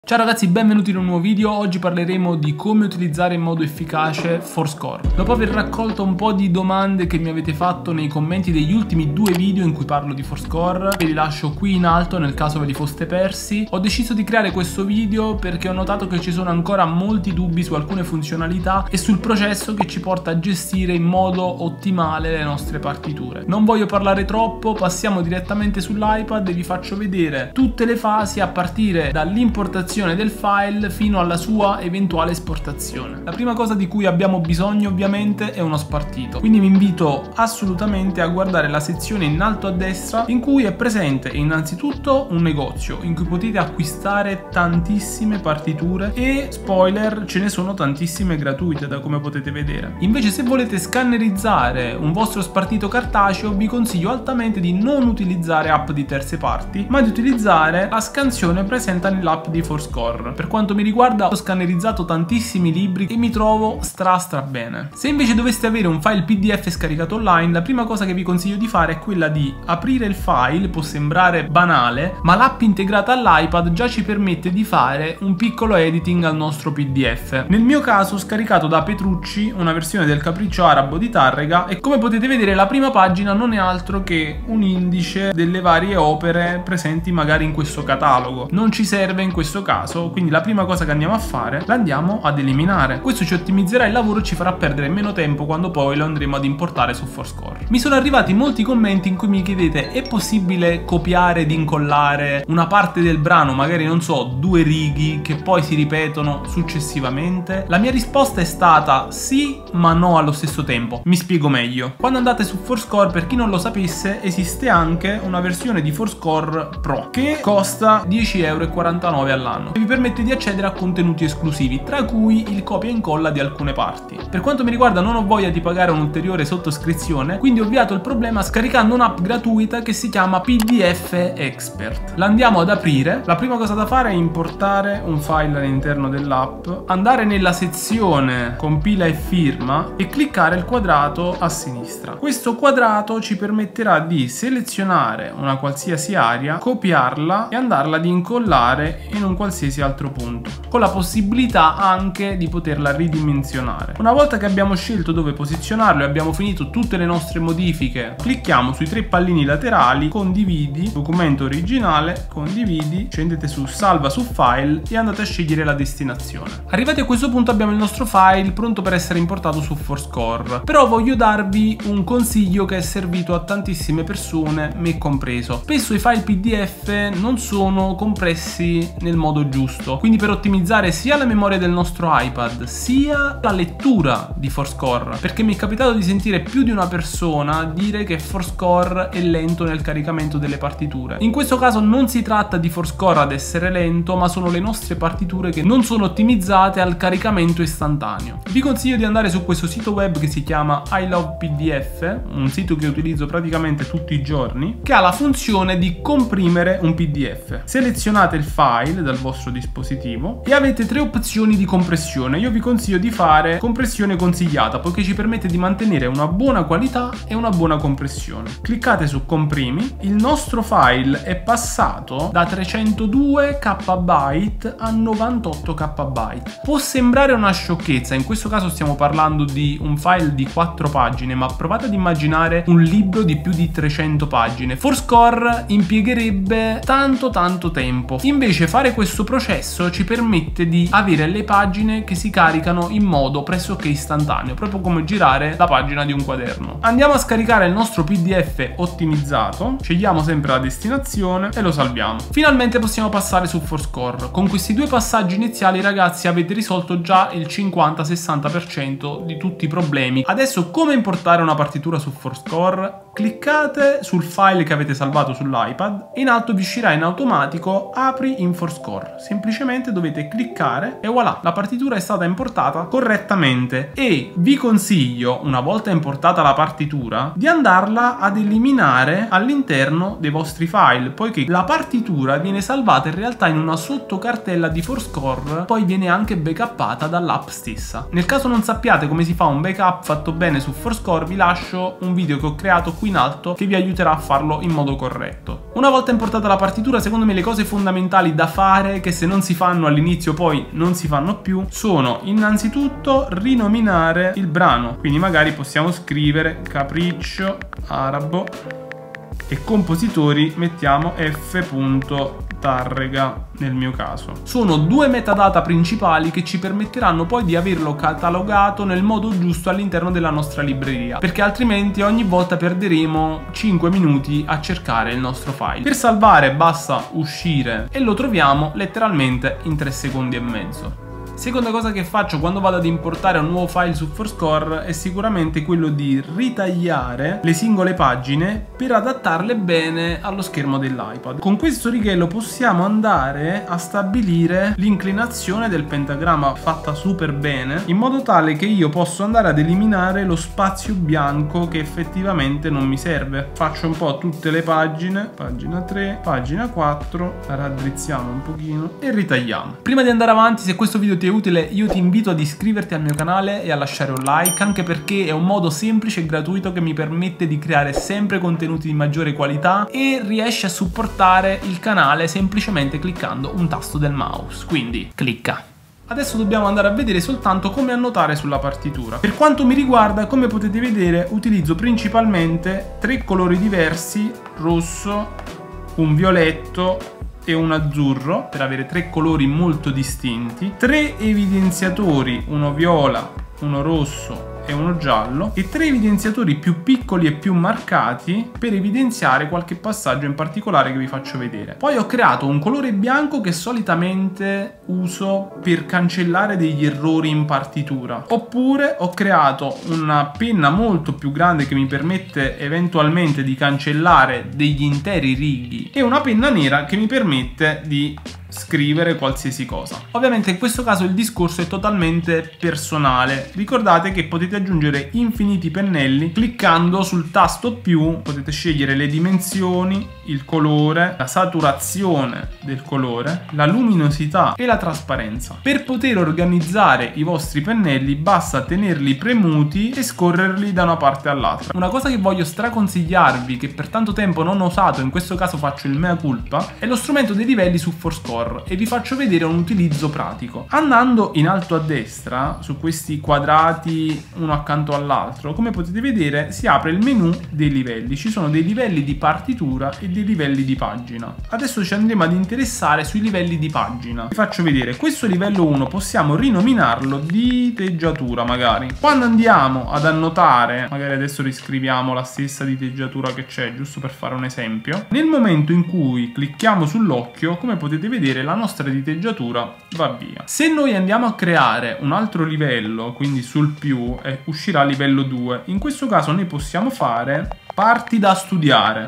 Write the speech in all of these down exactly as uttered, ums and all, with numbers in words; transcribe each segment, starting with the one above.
Ciao ragazzi, benvenuti in un nuovo video. Oggi parleremo di come utilizzare in modo efficace Fourscore. Dopo aver raccolto un po' di domande che mi avete fatto nei commenti degli ultimi due video in cui parlo di Fourscore, ve li lascio qui in alto nel caso ve li foste persi, ho deciso di creare questo video perché ho notato che ci sono ancora molti dubbi su alcune funzionalità e sul processo che ci porta a gestire in modo ottimale le nostre partiture. Non voglio parlare troppo, passiamo direttamente sull'iPad e vi faccio vedere tutte le fasi a partire dall'importazione del file fino alla sua eventuale esportazione. La prima cosa di cui abbiamo bisogno ovviamente è uno spartito, quindi vi invito assolutamente a guardare la sezione in alto a destra in cui è presente innanzitutto un negozio in cui potete acquistare tantissime partiture e spoiler, ce ne sono tantissime gratuite da come potete vedere. Invece se volete scannerizzare un vostro spartito cartaceo vi consiglio altamente di non utilizzare app di terze parti ma di utilizzare la scansione presente nell'app di Fourscore. Per quanto mi riguarda ho scannerizzato tantissimi libri e mi trovo stra stra bene. Se invece doveste avere un file P D F scaricato online, la prima cosa che vi consiglio di fare è quella di aprire il file. Può sembrare banale, ma l'app integrata all'iPad già ci permette di fare un piccolo editing al nostro P D F. Nel mio caso ho scaricato da Petrucci una versione del Capriccio Arabo di Tarrega e come potete vedere la prima pagina non è altro che un indice delle varie opere presenti magari in questo catalogo. Non ci serve in questo caso, quindi la prima cosa che andiamo a fare la andiamo ad eliminare. Questo ci ottimizzerà il lavoro e ci farà perdere meno tempo quando poi lo andremo ad importare su Fourscore. Mi sono arrivati molti commenti in cui mi chiedete: è possibile copiare ed incollare una parte del brano, magari non so, due righe che poi si ripetono successivamente? La mia risposta è stata sì, ma no allo stesso tempo. Mi spiego meglio. Quando andate su Fourscore, per chi non lo sapesse, esiste anche una versione di Fourscore Pro che costa dieci e quarantanove euro all'anno e vi permette di accedere a contenuti esclusivi, tra cui il copia e incolla di alcune parti. Per quanto mi riguarda non ho voglia di pagare un'ulteriore sottoscrizione, quindi ho ovviato il problema scaricando un'app gratuita che si chiama P D F Expert. La andiamo ad aprire. La prima cosa da fare è importare un file all'interno dell'app, andare nella sezione compila e firma e cliccare il quadrato a sinistra. Questo quadrato ci permetterà di selezionare una qualsiasi area, copiarla e andarla ad incollare in un qualsiasi altro punto, con la possibilità anche di poterla ridimensionare. Una volta che abbiamo scelto dove posizionarlo e abbiamo finito tutte le nostre modifiche, clicchiamo sui tre pallini laterali, condividi, documento originale, condividi, scendete su salva su file e andate a scegliere la destinazione. Arrivati a questo punto abbiamo il nostro file pronto per essere importato su Fourscore, però voglio darvi un consiglio che è servito a tantissime persone, me compreso. Spesso i file P D F non sono compressi nel modo giusto, quindi per ottimizzare sia la memoria del nostro iPad sia la lettura di Fourscore, perché mi è capitato di sentire più di una persona dire che Fourscore è lento nel caricamento delle partiture. In questo caso non si tratta di Fourscore ad essere lento, ma sono le nostre partiture che non sono ottimizzate al caricamento istantaneo. Vi consiglio di andare su questo sito web che si chiama I Love P D F, un sito che utilizzo praticamente tutti i giorni, che ha la funzione di comprimere un P D F. Selezionate il file dal vostro dispositivo e avete tre opzioni di compressione. Io vi consiglio di fare compressione consigliata poiché ci permette di mantenere una buona qualità e una buona compressione. Cliccate su comprimi. Il nostro file è passato da trecentodue kilobyte a novantotto kilobyte. Può sembrare una sciocchezza, in questo caso stiamo parlando di un file di quattro pagine, ma provate ad immaginare un libro di più di trecento pagine. Fourscore impiegherebbe tanto tanto tempo. Invece fare questo processo ci permette di avere le pagine che si caricano in modo pressoché istantaneo, proprio come girare la pagina di un quaderno. Andiamo a scaricare il nostro P D F ottimizzato, scegliamo sempre la destinazione e lo salviamo. Finalmente possiamo passare su Fourscore. Con questi due passaggi iniziali ragazzi avete risolto già il cinquanta sessanta per cento di tutti i problemi. Adesso come importare una partitura su Fourscore? Cliccate sul file che avete salvato sull'iPad e in alto vi uscirà in automatico apri in Fourscore. Semplicemente dovete cliccare e voilà, la partitura è stata importata correttamente. E vi consiglio, una volta importata la partitura, di andarla ad eliminare all'interno dei vostri file, poiché la partitura viene salvata in realtà in una sottocartella di Fourscore, poi viene anche backuppata dall'app stessa. Nel caso non sappiate come si fa un backup fatto bene su Fourscore, vi lascio un video che ho creato qui in alto che vi aiuterà a farlo in modo corretto. Una volta importata la partitura, secondo me le cose fondamentali da fare, che se non si fanno all'inizio poi non si fanno più, sono innanzitutto rinominare il brano. Quindi magari possiamo scrivere Capriccio Arabo e compositori mettiamo F. Tarrega nel mio caso. Sono due metadata principali che ci permetteranno poi di averlo catalogato nel modo giusto all'interno della nostra libreria, perché altrimenti ogni volta perderemo cinque minuti a cercare il nostro file. Per salvare basta uscire e lo troviamo letteralmente in tre secondi e mezzo. Seconda cosa che faccio quando vado ad importare un nuovo file su Fourscore è sicuramente quello di ritagliare le singole pagine per adattarle bene allo schermo dell'iPad. Con questo righello possiamo andare a stabilire l'inclinazione del pentagramma fatta super bene, in modo tale che io posso andare ad eliminare lo spazio bianco che effettivamente non mi serve. Faccio un po' tutte le pagine, pagina tre, pagina quattro, la raddrizziamo un pochino e ritagliamo. Prima di andare avanti, se questo video ti è utile, io ti invito ad iscriverti al mio canale e a lasciare un like, anche perché è un modo semplice e gratuito che mi permette di creare sempre contenuti di maggiore qualità e riesci a supportare il canale semplicemente cliccando un tasto del mouse, quindi clicca. Adesso dobbiamo andare a vedere soltanto come annotare sulla partitura. Per quanto mi riguarda, come potete vedere, utilizzo principalmente tre colori diversi, rosso, un violetto e un azzurro, per avere tre colori molto distinti, tre evidenziatori, uno viola, uno rosso e uno giallo, e tre evidenziatori più piccoli e più marcati per evidenziare qualche passaggio in particolare che vi faccio vedere. Poi ho creato un colore bianco che solitamente uso per cancellare degli errori in partitura, oppure ho creato una penna molto più grande che mi permette eventualmente di cancellare degli interi righi e una penna nera che mi permette di scrivere qualsiasi cosa. Ovviamente in questo caso il discorso è totalmente personale. Ricordate che potete aggiungere infiniti pennelli cliccando sul tasto più, potete scegliere le dimensioni, il colore, la saturazione del colore, la luminosità e la trasparenza. Per poter organizzare i vostri pennelli basta tenerli premuti e scorrerli da una parte all'altra. Una cosa che voglio straconsigliarvi, che per tanto tempo non ho usato, in questo caso faccio il mea culpa, è lo strumento dei livelli su Fourscore, e vi faccio vedere un utilizzo pratico. Andando in alto a destra su questi quadrati uno accanto all'altro, come potete vedere si apre il menu dei livelli. Ci sono dei livelli di partitura e dei livelli di pagina. Adesso ci andremo ad interessare sui livelli di pagina. Vi faccio vedere questo livello uno, possiamo rinominarlo diteggiatura magari. Quando andiamo ad annotare, magari adesso riscriviamo la stessa diteggiatura che c'è, giusto per fare un esempio, nel momento in cui clicchiamo sull'occhio, come potete vedere la nostra diteggiatura va via. Se noi andiamo a creare un altro livello, quindi sul più, eh, uscirà livello due. In questo caso noi possiamo fare parti da studiare.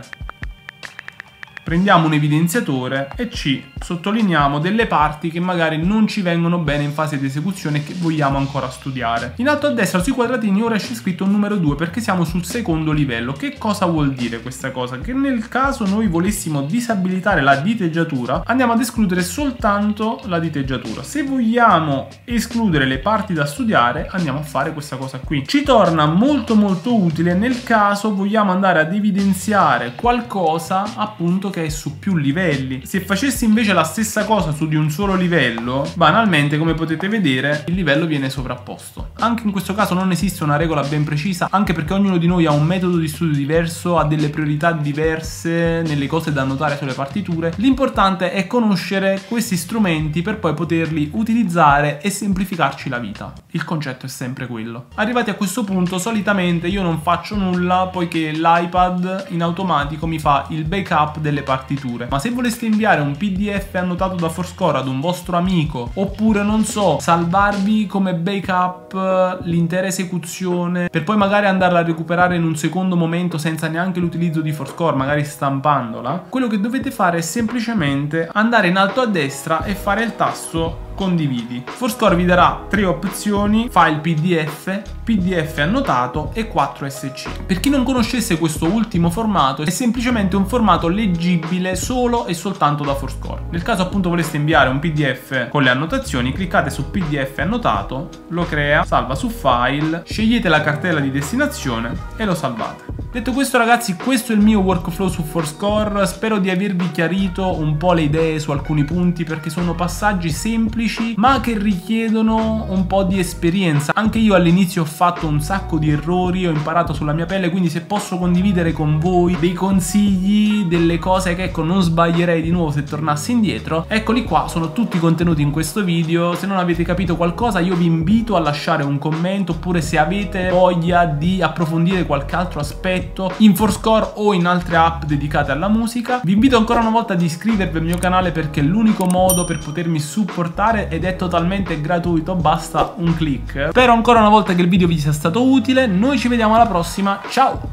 Prendiamo un evidenziatore e ci sottolineiamo delle parti che magari non ci vengono bene in fase di esecuzione e che vogliamo ancora studiare. In alto a destra sui quadratini ora c'è scritto un numero due perché siamo sul secondo livello. Che cosa vuol dire questa cosa? Che nel caso noi volessimo disabilitare la diteggiatura, andiamo ad escludere soltanto la diteggiatura. Se vogliamo escludere le parti da studiare, andiamo a fare questa cosa qui. Ci torna molto molto utile nel caso vogliamo andare ad evidenziare qualcosa appunto che è su più livelli. Se facessi invece la stessa cosa su di un solo livello, banalmente, come potete vedere, il livello viene sovrapposto. Anche in questo caso non esiste una regola ben precisa, anche perché ognuno di noi ha un metodo di studio diverso, ha delle priorità diverse nelle cose da annotare sulle partiture. L'importante è conoscere questi strumenti per poi poterli utilizzare e semplificarci la vita. Il concetto è sempre quello. Arrivati a questo punto, solitamente io non faccio nulla, poiché l'iPad in automatico mi fa il backup delle partiture. Ma se voleste inviare un P D F annotato da Fourscore ad un vostro amico, oppure non so, salvarvi come backup l'intera esecuzione per poi magari andarla a recuperare in un secondo momento senza neanche l'utilizzo di Fourscore, magari stampandola, quello che dovete fare è semplicemente andare in alto a destra e fare il tasto condividi. Fourscore vi darà tre opzioni: file P D F, P D F annotato e quattro S C. Per chi non conoscesse questo ultimo formato, è semplicemente un formato leggibile solo e soltanto da Fourscore. Nel caso appunto voleste inviare un P D F con le annotazioni, cliccate su P D F annotato, lo crea, salva su file, scegliete la cartella di destinazione e lo salvate. Detto questo ragazzi, questo è il mio workflow su Fourscore, spero di avervi chiarito un po' le idee su alcuni punti perché sono passaggi semplici ma che richiedono un po' di esperienza. Anche io all'inizio ho fatto un sacco di errori, ho imparato sulla mia pelle, quindi se posso condividere con voi dei consigli, delle cose che ecco non sbaglierei di nuovo se tornassi indietro, eccoli qua, sono tutti contenuti in questo video. Se non avete capito qualcosa io vi invito a lasciare un commento, oppure se avete voglia di approfondire qualche altro aspetto in Fourscore o in altre app dedicate alla musica. Vi invito ancora una volta ad iscrivervi al mio canale perché è l'unico modo per potermi supportare ed è totalmente gratuito, basta un click. Spero ancora una volta che il video vi sia stato utile, noi ci vediamo alla prossima, ciao!